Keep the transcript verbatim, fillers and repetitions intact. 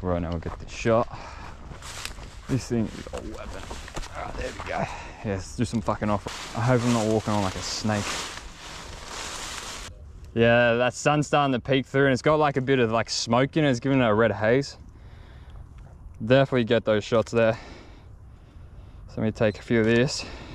Right, now we'll get the shot. This thing is a weapon. Alright, there we go. Yeah, let's do some fucking off. I hope I'm not walking on like a snake. Yeah, that sun's starting to peek through and it's got like a bit of like smoke in it. It's giving it a red haze. Definitely get those shots there. So let me take a few of this.